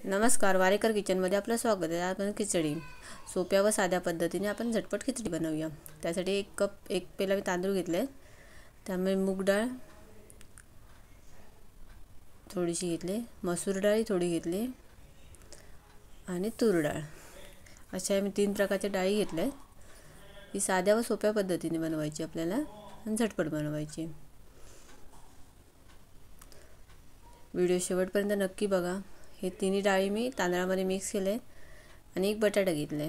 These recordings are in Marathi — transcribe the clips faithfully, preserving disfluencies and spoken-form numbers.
नमस्कार, वारेकर किचनमध्ये आपलं स्वागत आहे। आपण खिचडी सोप्या व साध्या पद्धतीने आपण झटपट खिचडी बनवूया। त्यासाठी एक कप एक पेला मी तांदूळ घेतले, त्यामध्ये मूग डाळ थोडीशी घेतली, मसूर डाळ थोडी घेतली आणि तूर डाळ। अशा मी तीन प्रकारच्या डाळी घेतल्या। ही साध्या व सोप्या पद्धतीने बनवायची आपल्याला आणि झटपट बनवायची। व्हिडिओ शेवटपर्यंत नक्की बघा। हे तिन्ही डाळी मी तांदळामध्ये मिक्स केले आणि एक बटाटा घेतले।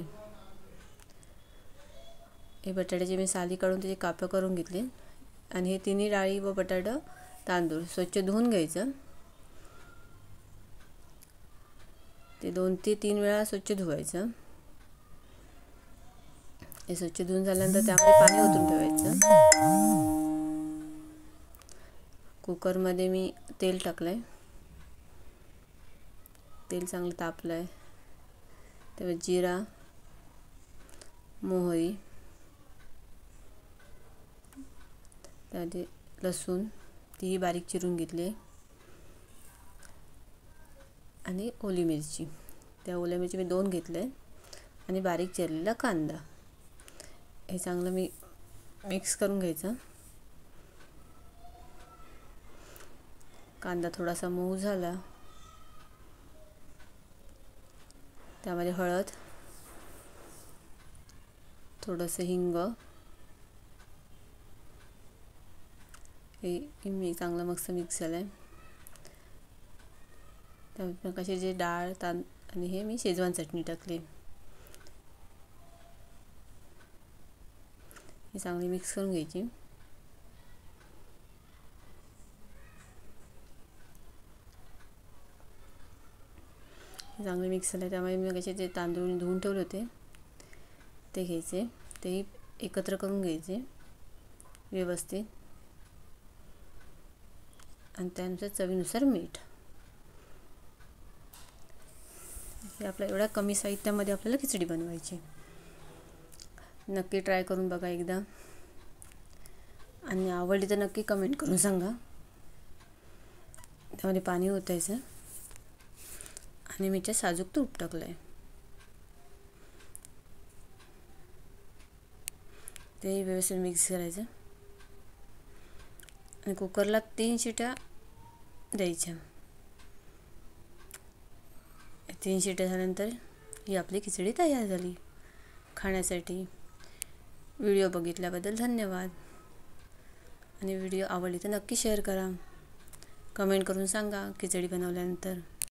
हे बटाट्याची मी साली काढून त्याचे कापे करून घेतले आणि हे तिन्ही डाळी व बटाटा तांदूळ स्वच्छ धुवून घ्यायचं। ते दोन ते तीन वेळा स्वच्छ धुवायचं। हे स्वच्छ धुवून झाल्यानंतर त्यामध्ये पाणी ओतून ठेवायचं। कुकर मध्ये मी तेल टाकले, तेल चांगलं तापलंय। त्यामध्ये जिरा, मोहरी, त्यामध्ये लसूण ती बारीक चिरून घेतली आणि ओली मिरची, त्या ओल्या मिरची मी दोन घेतले आणि बारीक चिरलेला कांदा। हे चांगलं मी मिक्स करून घ्यायचं। कांदा थोडासा मऊ झाला, त्यामध्ये हळद, थोडंसं हिंग, हे मी चांगलं मस्त मिक्स झालंय। त्यामध्ये कशी जे डाळ तांद आणि हे मी शेजवान चटणी टाकली। हे चांगली मिक्स करून घ्यायची। चांगले मिक्स झाले, त्यामुळे मी कसे जे तांदूळ धुवून ठेवले होते ते घ्यायचे, तेही एकत्र करून घ्यायचे व्यवस्थित आणि त्यानुसार चवीनुसार मीठ। हे आपल्या एवढ्या कमी साहित्यामध्ये आपल्याला खिचडी बनवायची। नक्की ट्राय करून बघा एकदा आणि आवडली तर नक्की कमेंट करून सांगा। त्यामध्ये पाणी ओतायचं आणि मीठे साजूक तूप टाकलंय, ते व्यवस्थित मिक्स करायचं आणि कुकरला तीन शिट्या द्यायच्या। तीन शिट्या झाल्यानंतर ही आपली खिचडी तयार झाली खाण्यासाठी। व्हिडिओ बघितल्याबद्दल धन्यवाद आणि व्हिडिओ आवडली तर नक्की शेअर करा, कमेंट करून सांगा खिचडी बनवल्यानंतर।